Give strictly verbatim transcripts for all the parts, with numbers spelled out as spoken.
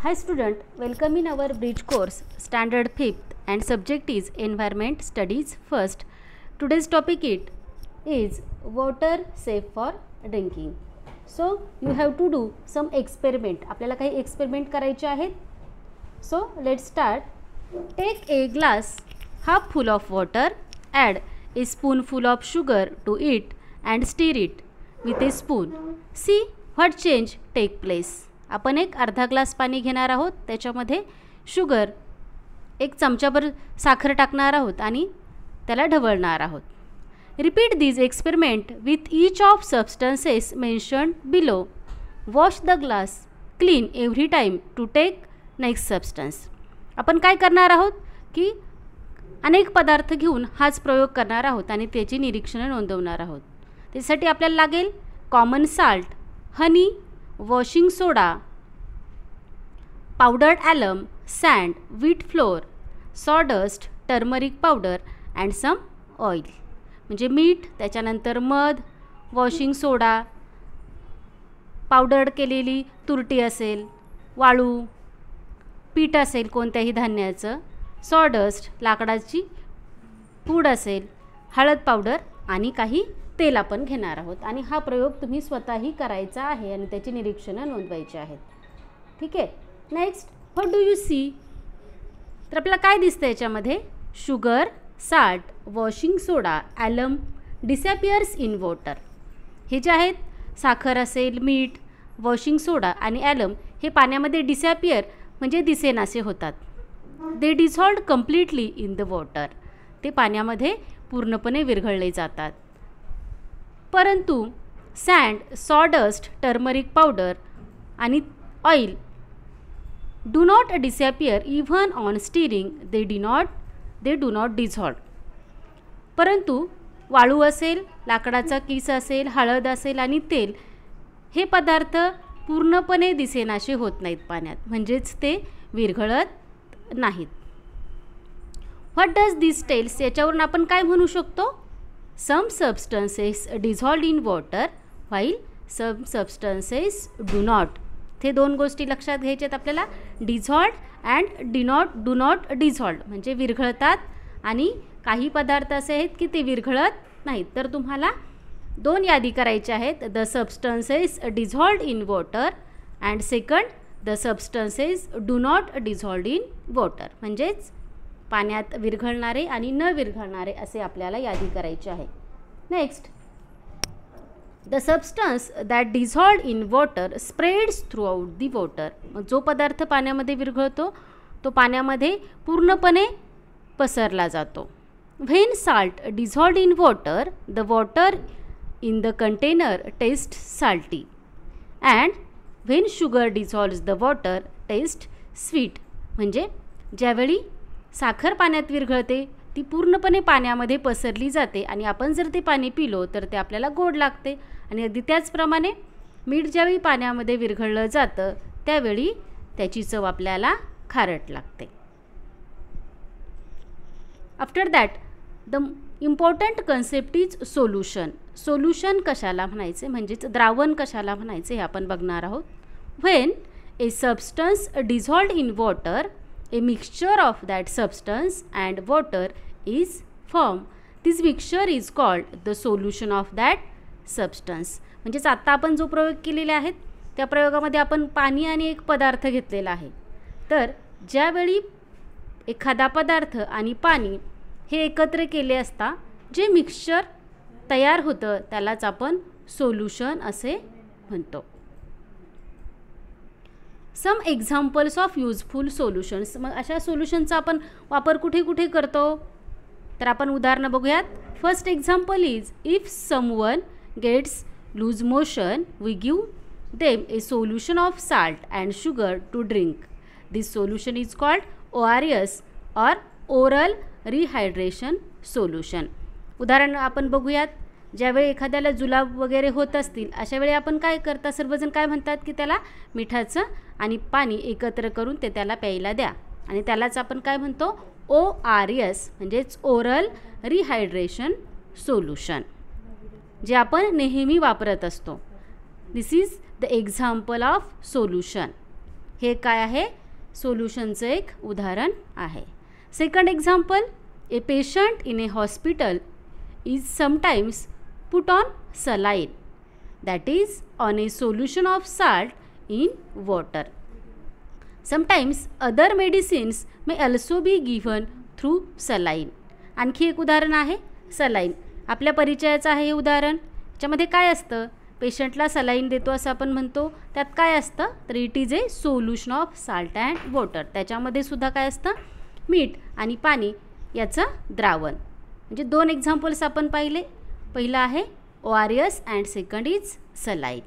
Hi student, welcome in our bridge course, standard fifth, and subject is environment studies first. Today's topic it is water safe for drinking. So you have to do some experiment. आपल्याला काही experiment करायचे आहेत. So let's start. Take a glass half full of water, add a spoonful of sugar to it and stir it with a spoon. See what change take place. आपण एक अर्धा glass पाणी घेणार आहोत, त्याच्यामध्ये शुगर एक चमचाभर साखर टाकणार आहोत आणि त्याला ढवळणार आहोत. Repeat this experiment with each of substances mentioned below. Wash the glass clean every time to take next substance. आपण काय करणार आहोत की अनेक पदार्थ घेऊन हाच प्रयोग करणार आहोत आणि त्याची निरीक्षणे नोंदवणार आहोत. त्यासाठी आपल्याला लागेल common salt, honey, washing soda, powdered alum, sand, wheat flour, sawdust, turmeric powder and some oil. म्हणजे मीठ, त्याच्यानंतर मध, वॉशिंग सोडा, पावडर्ड केलेली तुरटी असेल, वाळू, पीठ असेल कोणत्याही धान्याचं, सॉडस्ट लाकडाची पूड असेल, हळद पावडर आणि काही तेल आपण घेणार आहोत. आणि हा प्रयोग तुम्ही स्वतःही करायचा आहे आणि त्याची निरीक्षणं नोंदवायची आहेत. ठीक आहे. Next, what do you see. तर आपल्याला काय दिसतं याच्यामध्ये, sugar, salt, washing soda, alum disappears in water. हे जे आहेत साखर असेल, मीठ, वॉशिंग सोडा आणि ॲलम हे पाण्यामध्ये डिसॅपियर म्हणजे दिसेनासे होतात. They dissolved completely in the water. ते पाण्यामध्ये पूर्णपणे विरघळले जातात. परंतु सँड, सॉडस्ट, टर्मरिक पावडर आणि oil do not disappear even on stirring. They do not they do not dissolve. परंतु वाळू असेल, लाकडाचा किस असेल, हळद असेल आणि तेल हे पदार्थ पूर्णपणे दिसेनासे होत नाहीत पाण्यात, म्हणजेच ते विरघळत नाहीत. What does this tells. याच्यावरून आपण काय म्हणू शकतो, some substances dissolved in water while some substances do not. हे दोन गोष्टी लक्षात घ्यायच्यात आपल्याला. dissolved and do not do not dissolved म्हणजे विरघळतात आणि काही पदार्थ असे आहेत की ते विरघळत नाहीत. तर तुम्हाला दोन यादी करायच्या आहेत, the substances dissolved in water and second the substances do not dissolved in water. म्हणजेच पाण्यात विरघळणारे आणि न विरघळणारे असे आपल्याला यादी करायचे आहे. Next, the substance that dissolved in water spreads throughout the water. जो पदार्थ पाण्यामध्ये विरघळतो तो पाण्यामध्ये पूर्णपणे पसरला जातो. When salt dissolved in water the water in the container taste salty and when sugar dissolves the water taste sweet. म्हणजे ज्यावेळी साखर पाण्यात विरघळते ती पूर्णपणे पाण्यामध्ये पसरली जाते आणि आपण जर ते पाणी पिलो तर ते आपल्याला गोड लागते. आणि अगदी त्याचप्रमाणे मीठ ज्यावेळी पाण्यामध्ये विरघळलं जातं त्यावेळी त्याची चव आपल्याला खारट लागते. After that the important concept is solution. Solution कशाला म्हणायचे म्हणजेच द्रावण कशाला म्हणायचे हे आपण बघणार आहोत. When a substance dissolved in water, a mixture of that substance and water is formed. This mixture is called the solution of that substance. म्हणजेच आत्ता आपण जो प्रयोग केलेले आहेत त्या प्रयोगामध्ये आपण पाणी आणि एक पदार्थ घेतलेला आहे. तर ज्यावेळी एखादा पदार्थ आणि पाणी हे एकत्र केले असता जे मिक्सचर तयार होतं त्यालाच आपण सोल्युशन असे म्हणतो. Some examples of useful solutions. मग अशा सोल्युशनचा आपण वापर कुठे कुठे करतो तर आपण उदाहरणं बघूयात. First example is if someone gets loose motion we give them a solution of salt and sugar to drink. This solution is called O R S or oral rehydration solution. उदाहरण आपण बघूयात. ज्यावेळी एखाद्याला जुलाब वगैरे होत असतील अशा वेळी आपण काय करता, सर्वजण काय म्हणतात की त्याला मिठाचं आणि पाणी एकत्र करून ते त्याला प्यायला द्या आणि त्यालाच आपण काय म्हणतो, ओ आर एस म्हणजेच ओरल रिहायड्रेशन सोल्युशन, जे आपण नेहमी वापरत असतो. This is the example of solution. हे काय आहे, सोल्युशनचं एक उदाहरण आहे. Second example, a patient in a hospital is sometimes put on saline, that is on a solution of salt in water. Sometimes other medicines may also be given through saline. आणखी एक उदाहरण आहे सलाइन. आपल्या परिचयाचं आहे हे उदाहरण. याच्यामध्ये काय असतं, पेशंटला सलाइन देतो असं आपण म्हणतो. त्यात काय असतं, तर it is a solution of salt and water. त्याच्यामध्ये सुद्धा काय असतं, मीठ आणि पाणी याचं द्रावण. म्हणजे दोन एक्झाम्पल्स आपण पाहिले. पहिलं आहे O R S and second is saline.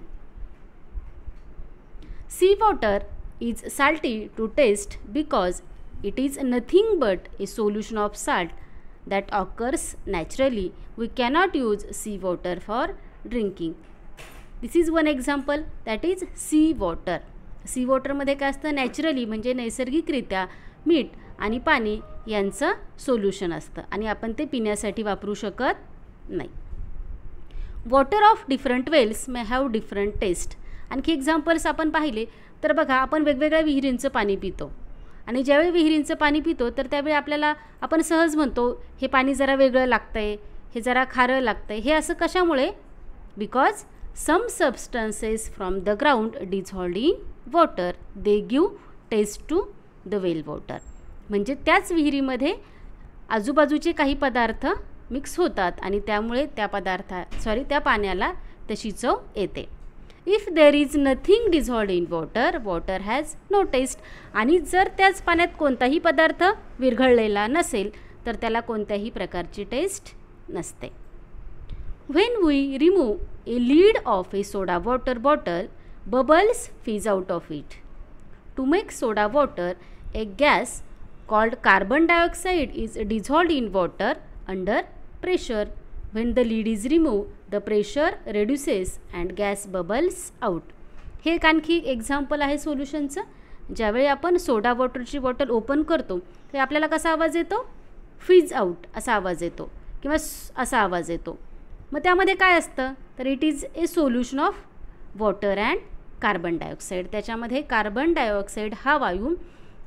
Sea water is salty to taste because it is nothing but a solution of salt that occurs naturally. We cannot use sea water for drinking. This is one example, that is sea water. sea water मध्ये काय असतं, naturally म्हणजे नैसर्गिकरित्या मीठ आणि पाणी यांचं solution असतं आणि आपण ते पिण्यासाठी वापरू शकत नाही. Water of different wells may have different taste. आणखी एक्झाम्पल्स आपण पाहिले तर बघा, आपण वेगवेगळ्या विहिरींचं पाणी पितो आणि ज्यावेळी विहिरींचं पाणी पितो तर त्यावेळी आपल्याला आपण सहज म्हणतो हे पाणी जरा वेगळं लागतं आहे, हे जरा खारं लागतं आहे. हे असं कशामुळे, because some substances from the ground dissolved in water they give taste to the well water. म्हणजे त्याच विहिरीमध्ये आजूबाजूचे काही पदार्थ मिक्स होतात आणि त्यामुळे त्या पदार्था सॉरी त्या पाण्याला तशी चव येते. If there is nothing dissolved in water, water has no taste. आणि जर त्याच पाण्यात कोणताही पदार्थ विरघळलेला नसेल तर त्याला कोणत्याही प्रकारची टेस्ट नसते. When we remove a lid of a soda water bottle, bubbles fizz out of it. To make soda water, a gas called carbon dioxide is dissolved in water under pressure. When the lid is removed, the pressure reduces and gas bubbles out. हे एक आणखी example आहे सोल्युशनचं. ज्यावेळी आपण सोडा वॉटरची bottle open करतो तर आपल्याला कसा आवाज येतो, फिज आउट असा आवाज येतो किंवा असा आवाज येतो. मग त्यामध्ये काय असतं, तर it is a solution of water and carbon dioxide. त्याच्यामध्ये कार्बन डायऑक्साईड हा वायू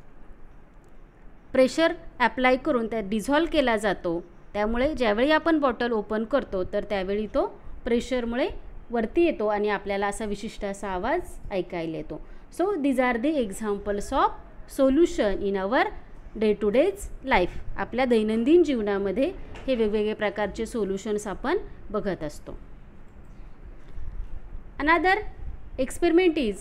प्रेशर ॲप्लाय करून त्यात डिझॉल्व केला जातो. त्यामुळे ज्यावेळी आपण बॉटल ओपन करतो तर त्यावेळी तो प्रेशरमुळे वरती येतो आणि आपल्याला असा विशिष्ट असा आवाज ऐकायला येतो. So these are the examples of solution in our day to days life. आपल्या दैनंदिन जीवनामध्ये हे वेगवेगळे प्रकारचे सोल्युशन्स आपण बघत असतो. Another experiment is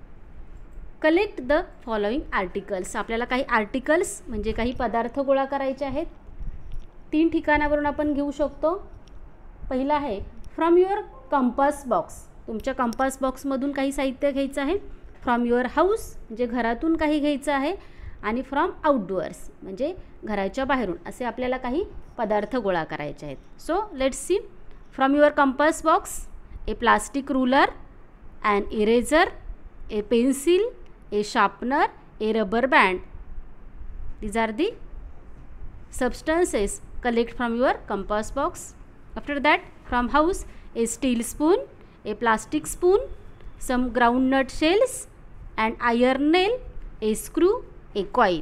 collect the following articles. आपल्याला काही आर्टिकल्स म्हणजे काही पदार्थ गोळा करायचे आहेत. तीन ठिकाणावरून आपण घेऊ शकतो. पहिला आहे फ्रॉम युअर कंपास बॉक्स. तुमच्या कंपास बॉक्समधून काही साहित्य घ्यायचं आहे. फ्रॉम युअर हाऊस म्हणजे घरातून काही घ्यायचं आहे. आणि फ्रॉम आउटडोअर्स म्हणजे घराच्या बाहेरून असे आपल्याला काही पदार्थ गोळा करायचे आहेत. So let's see. From your compass box, a plastic ruler, an eraser, a pencil, a sharpener, a rubber band. These are the substances collect from your compass box. After that, from house, a steel spoon, a plastic spoon, some groundnut shells, an iron nail, a screw, a coin.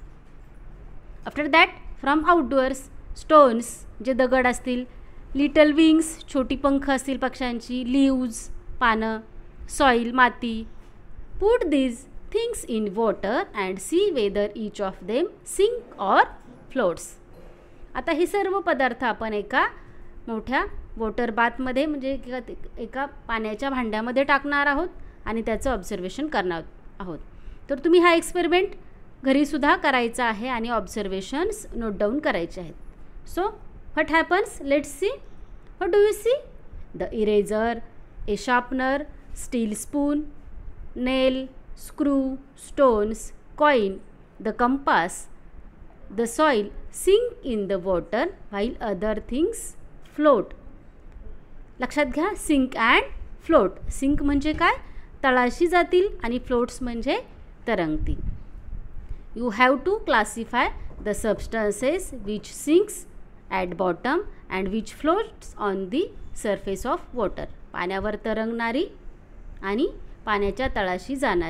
After that, from outdoors, stones जे दगड असतील, little wings छोटी पंख असतील पक्ष्यांची, leaves पानं, soil माती. Put these things in water and see whether each of them sink or floats. आता हे सर्व पदार्थ आपण एका मोठ्या वॉटर बाथमध्ये म्हणजे एका एका पाण्याच्या भांड्यामध्ये टाकणार आहोत आणि त्याचं ऑब्झर्वेशन करणार आहोत. तर तुम्ही हा एक्सपेरिमेंट घरीसुद्धा करायचा आहे आणि ऑब्झर्वेशन्स नोट डाऊन करायचे आहेत. So what happens, let's see. What do you see? The eraser, a sharpener, steel spoon, nail, screw, stones, coin, the compass, the soil sink in the water while other things float. लक्षात घ्या, sink and float. Sink म्हणजे काय, तळाशी जातील आणि floats म्हणजे तरंगतील. You have to classify the substances which sinks at bottom and which floats on the surface of water. पाण्यावर तरंगणारी आणि पाण्याच्या तळाशी जाणारी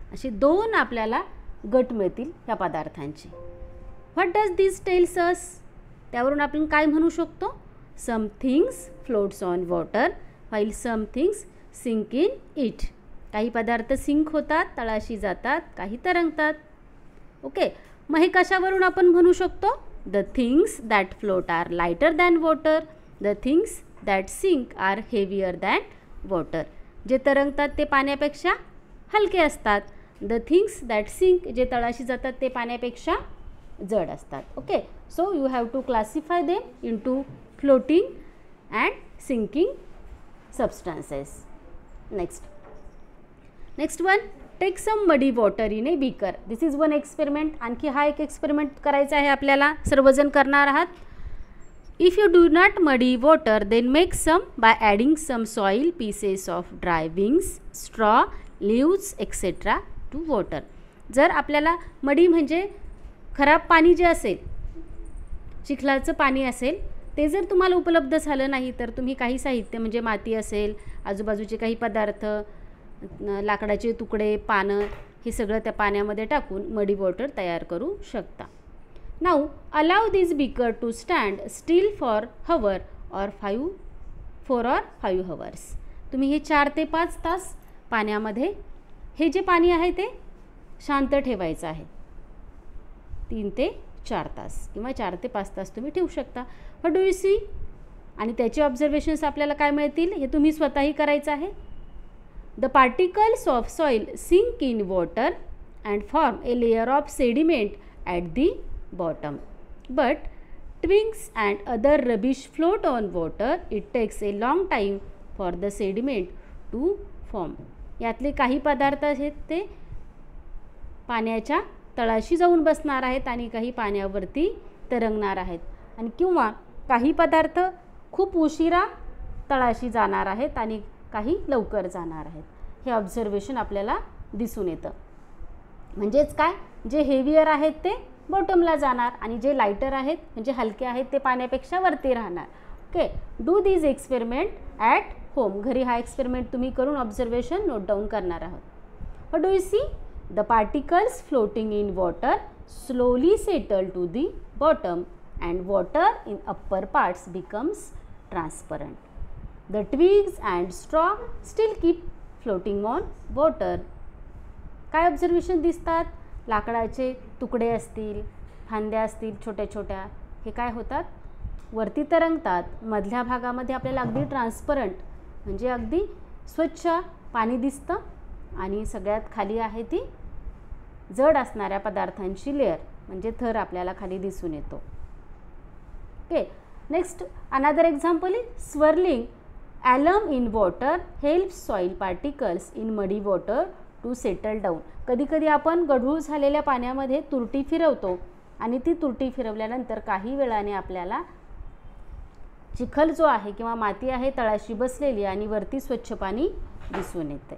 असे दोन आपल्याला गट मिळतील ह्या पदार्थांचे. What does this tells us? त्यावरून आपण काय म्हणू शकतो? Some things floats on water while some things sink in it. काही पदार्थ सिंक होतात, तळाशी जातात, काही तरंगतात. ओके, मग हे कशावरून आपण म्हणू शकतो? The things that float are lighter than water, the things that sink are heavier than water. जे तरंगतात ते पाण्यापेक्षा हलके असतात. द थिंग्स दॅट सिंक, जे तळाशी जातात ते पाण्यापेक्षा जड असतात. Okay, so you have to classify them into floating and sinking substances. Next next one, take some muddy water in a beaker. This is one experiment. आणखी हा एक एक्सपेरिमेंट करायचा आहे आपल्याला, सर्वजण करणार आहात. If you do not muddy water then make some by adding some soil, pieces of dry wings, straw, leaves etcetera to water. जर आपल्याला मडी म्हणजे खराब पाणी जे असेल, चिखलाचं पाणी असेल, ते जर तुम्हाला उपलब्ध झालं नाही तर तुम्ही काही साहित्य म्हणजे माती असेल, आजूबाजूचे काही पदार्थ, लाकडाचे तुकडे, पानं, हे सगळं त्या पाण्यामध्ये टाकून मडी वॉटर तयार करू शकता. Now allow this beaker to stand still for hour or five four or five hours. तुम्ही हे चार ते पाच तास पाण्यामध्ये हे जे पाणी आहे ते शांत ठेवायचं आहे. तीन ते चार तास किंवा चार ते पाच तास तुम्ही ठेवू शकता. What do you see? आणि त्याचे ऑब्झर्वेशन्स आपल्याला काय मिळतील हे तुम्ही स्वतःही करायचं आहे. The particles of soil sink in water and form a layer of sediment at the bottom. But twigs and other rubbish float on water. It takes a long time for the sediment to form. यातले काही पदार्थ आहेत ते पाण्याच्या तळाशी जाऊन बसणार आहेत आणि काही पाण्यावरती तरंगणार आहेत, आणि किंवा काही पदार्थ खूप उशिरा तळाशी जाणार आहेत आणि काही लवकर जाणार आहेत. हे ऑब्झर्वेशन आपल्याला दिसून येतं. म्हणजेच काय, जे हेवियर आहेत ते बॉटमला जाणार आणि जे लायटर आहेत म्हणजे हलके आहेत ते पाण्यापेक्षा वरती राहणार. Okay, do this experiment at home. घरी हा एक्सपेरिमेंट तुम्ही करून ऑब्झर्वेशन नोट डाऊन करणार आहोत. What do you see? The particles floating in water slowly settle to the bottom and water in upper parts becomes transparent. The twigs and straw still keep floating on water. काय observation दिसतात? लाकडाचे तुकडे असतील, फांद्या असतील छोट्या छोट्या, हे काय होतात? वरती तरंगतात. मधल्या भागामध्ये आपल्याला अगदी ट्रान्सपरंट म्हणजे अगदी स्वच्छ पाणी दिसतं आणि सगळ्यात खाली आहे ती जड असणाऱ्या पदार्थांची लेअर म्हणजे थर आपल्याला खाली दिसून येतो. Okay, next another example is swirling alum in water helps soil particles in muddy water to settle down. कधी कधी आपण गढूळ झालेल्या पाण्यामध्ये तुरटी फिरवतो आणि ती तुरटी फिरवल्यानंतर काही वेळाने आपल्याला चिखल जो आहे किंवा माती आहे तळाशी बसलेली आणि वरती स्वच्छ पाणी दिसून येते.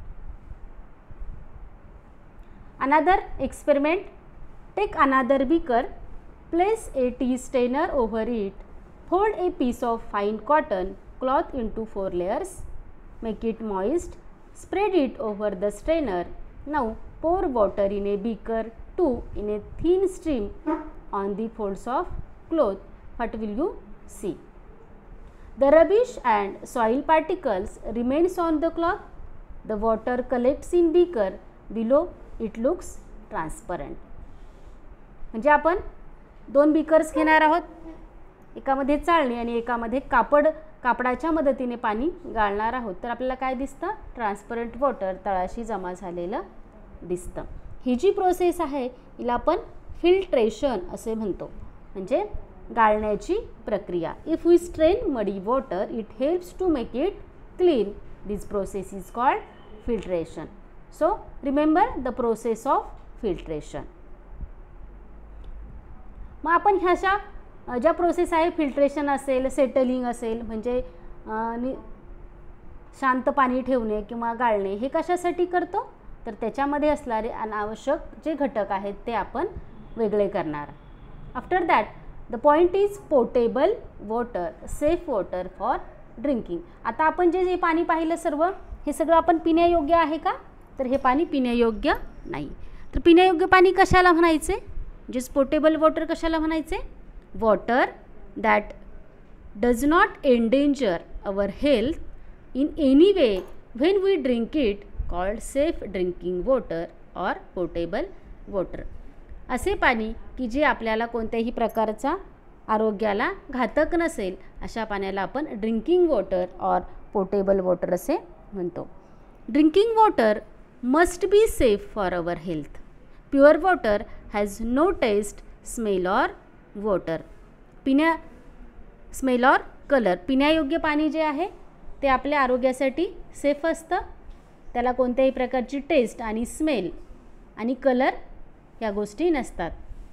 Another experiment, take another beaker, place a tea strainer over it, fold a piece of fine cotton cloth into four layers, make it moist, spread it over the strainer. Now pour water in a beaker two in a thin stream on the folds of cloth. What will you see? The rubbish and soil particles remains on the cloth. The water collects in beaker. Below it looks transparent. म्हणजे आपण दोन beakers घेणार आहोत, एकामध्ये चाळणी आणि एकामध्ये कापड कापडाच्या मदतीने पाणी गाळणार आहोत. तर आपल्याला काय दिसतं? ट्रान्सपरंट वॉटर तळाशी जमा झालेलं दिसतं. ही जी प्रोसेस आहे हिला आपण फिल्ट्रेशन असे म्हणतो, म्हणजे गाळण्याची प्रक्रिया. If we strain muddy water it helps to make it clean. This process is called filtration. So remember the process of filtration. मग आपण ह्याच्या ज्या प्रोसेस आहे, फिल्ट्रेशन असेल, सेटलिंग असेल म्हणजे शांत पाणी ठेवणे किंवा गाळणे, हे कशासाठी करतो? तर त्याच्यामध्ये असणारे अनावश्यक जे घटक आहेत ते आपण वेगळे करणार. After that the point is portable water, safe water for drinking. आता आपण जे जे पाणी पाहिलं सर्व हे सगळं आपण पिण्यायोग्य आहे का? तर हे पाणी पिण्यायोग्य नाही. तर पिण्यायोग्य पाणी कशाला म्हणायचे, म्हणजेच पोटेबल वॉटर कशाला म्हणायचे, water that does not endanger our health in any way when we drink it called safe drinking water or potable water. असे पाणी की जे आपल्याला कोणत्याही प्रकारचा आरोग्याला घातक नसेल अशा पाण्याला आपण drinking water or potable water असे म्हणतो. Drinking water must be safe for our health. Pure water has no taste, smell or water. पिण्या स्मेल ऑर कलर. पिण्यायोग्य पाणी जे आहे ते आपल्या आरोग्यासाठी सेफ असतं. त्याला कोणत्याही प्रकारची टेस्ट आणि स्मेल आणि कलर या गोष्टी नसतात.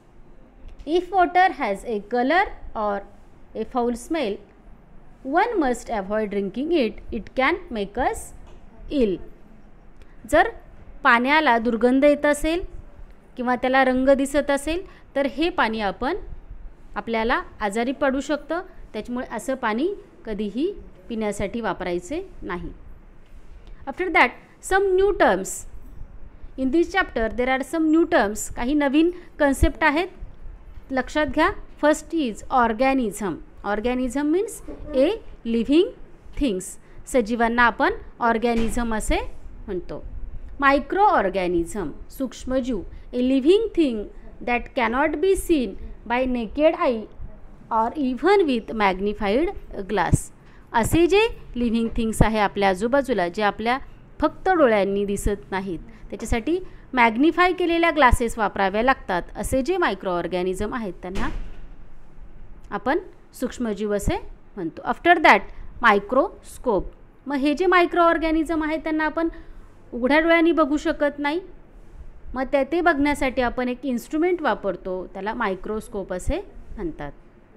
If water has a colour or a foul smell one must avoid drinking it. It can make us ill. जर पाण्याला दुर्गंध येत असेल किंवा त्याला रंग दिसत असेल तर हे पाणी आपण आपल्याला आजारी पडू शकतं. त्याच्यामुळे असं पाणी कधीही पिण्यासाठी वापरायचे नाही. After that some new terms in this chapter. There are some new terms. काही नवीन कन्सेप्ट आहेत, लक्षात घ्या. First is organism. Organism means a living things. सजीवांना आपण ऑर्गॅनिझम असे म्हणतो. मायक्रो ऑर्गॅनिझम, सूक्ष्मजीव. A living thing that cannot be seen by naked eye or even with magnified glass. असे जे लिव्हिंग थिंग्स आहे आपल्या आजूबाजूला, जे आपल्या फक्त डोळ्यांनी दिसत नाहीत, त्याच्यासाठी मॅग्निफाय केलेल्या ग्लासेस वापराव्या लागतात. असे जे मायक्रो ऑर्गॅनिझम आहेत त्यांना आपण सूक्ष्मजीव असे म्हणतो. After that microscope. मग हे जे मायक्रो ऑर्गॅनिझम आहेत त्यांना आपण उघड्या डोळ्यांनी बघू शकत नाही. मग त्या ते बघण्यासाठी आपण एक इन्स्ट्रुमेंट वापरतो, त्याला मायक्रोस्कोप असे म्हणतात.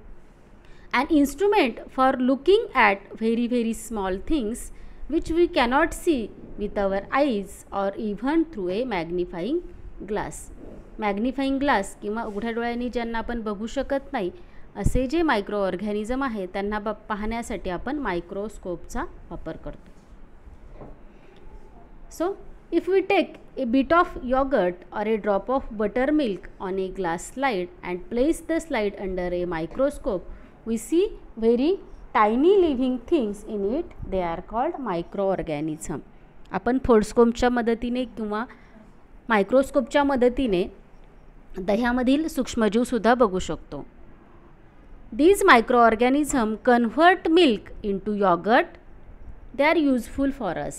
An instrument for looking at very very small things which we cannot see with our eyes or even through a magnifying glass. Magnifying glass किंवा उघड्या डोळ्यांनी ज्यांना आपण बघू शकत नाही असे जे मायक्रो ऑर्गॅनिझम आहे त्यांना ब पाहण्यासाठी आपण मायक्रोस्कोपचा वापर करतो. So if we take a bit of yogurt or a drop of buttermilk on a glass slide and place the slide under a microscope, we see very tiny living things in it. They are called microorganism. आपण फोल्डस्कोपच्या मदतीने किंवा मायक्रोस्कोपच्या मदतीने दह्यामधील सूक्ष्मजीवसुद्धा बघू शकतो. These microorganism convert milk into yogurt. They are useful for us.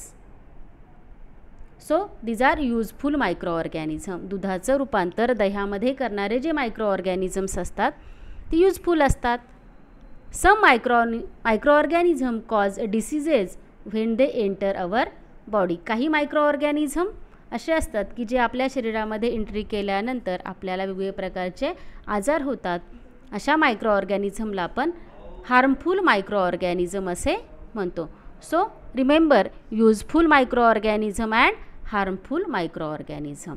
So these are useful microorganism. दुधाचं रूपांतर दह्यामध्ये करणारे जे मायक्रोऑर्गॅनिझम्स असतात ते युजफुल असतात. Some micro microorganism cause diseases when they enter our body. काही मायक्रोऑर्गॅनिझम असे असतात की जे आपल्या शरीरामध्ये एंट्री केल्यानंतर आपल्याला वेगवेगळ्या प्रकारचे आजार होतात. अशा मायक्रोऑर्गॅनिझमला आपण हार्मफुल मायक्रोऑर्गॅनिझम असे म्हणतो. So remember useful microorganism and harmful microorganism.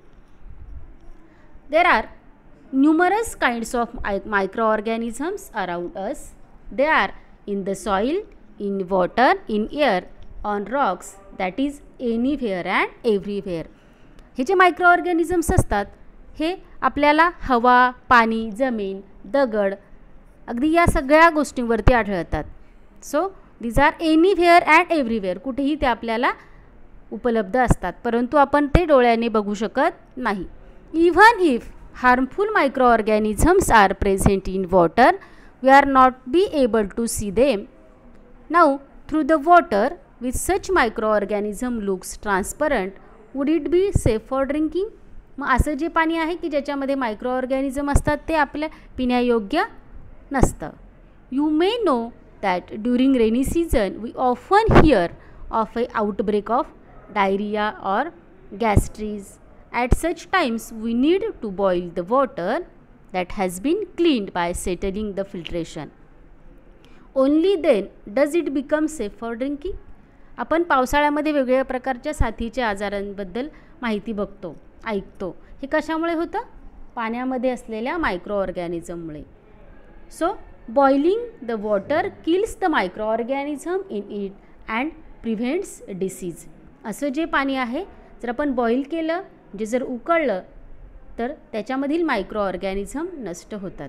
There are numerous kinds of microorganisms around us. They are in the soil, in water, in air, on rocks, that is anywhere and everywhere. हे जे मायक्रोऑर्गॅनिझम्स असतात हे आपल्याला हवा, पाणी, जमीन, दगड अगदी या सगळ्या गोष्टींवरती आढळतात. So these are anywhere and everywhere. कुठेही ते आपल्याला उपलब्ध असतात, परंतु आपण ते डोळ्याने बघू शकत नाही. Even if harmful microorganisms are present in water, we are not be able to see them. Now through the water with such microorganism looks transparent, would it be safe for drinking? मग असं जे पाणी आहे की ज्याच्यामध्ये मायक्रोऑर्गॅनिझम असतात ते आपल्या पिण्यायोग्य नसतं. You may know that during rainy season we often hear of a outbreak of diarrhea or gastritis. At such times we need to boil the water that has been cleaned by settling the filtration. Only then does it become safe for drinking. आपण पावसाळ्यामध्ये वेगवेगळ्या प्रकारच्या साथीच्या आजारांबद्दल माहिती बघतो, ऐकतो. हे कशामुळे होतं? पाण्यामध्ये असलेल्या मायक्रोऑर्गॅनिझममुळे. So boiling the water kills the microorganism in it and prevents disease. असं जे पाणी आहे जर आपण बॉईल केलं म्हणजे जर उकळलं तर त्याच्यामधील मायक्रो ऑर्गॅनिझम नष्ट होतात.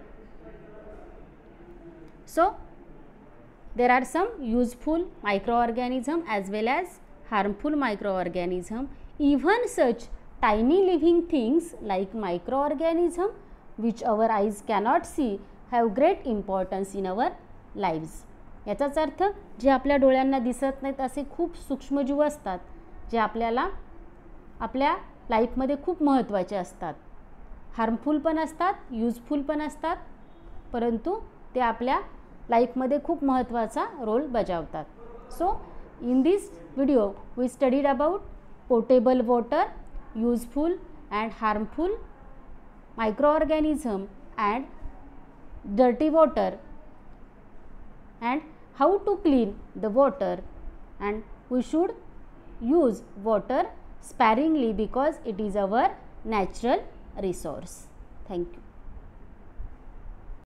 So there are some useful micro organism as well as harmful micro organism. Even such tiny living things like micro organism which our eyes cannot see have great importance in our lives. याचाच अर्थ जे आपल्या डोळ्यांना दिसत नाहीत असे खूप सूक्ष्मजीव असतात जे आपल्याला आपल्या लाईफमध्ये खूप महत्त्वाचे असतात. हार्मफुल पण असतात, यूजफुल पण असतात, परंतु ते आपल्या लाईफमध्ये खूप महत्त्वाचा रोल बजावतात. So in this video we studied about portable water, useful and harmful micro organism and dirty water and how to clean the water, and we should use water sparingly because it is our natural resource. Thank you.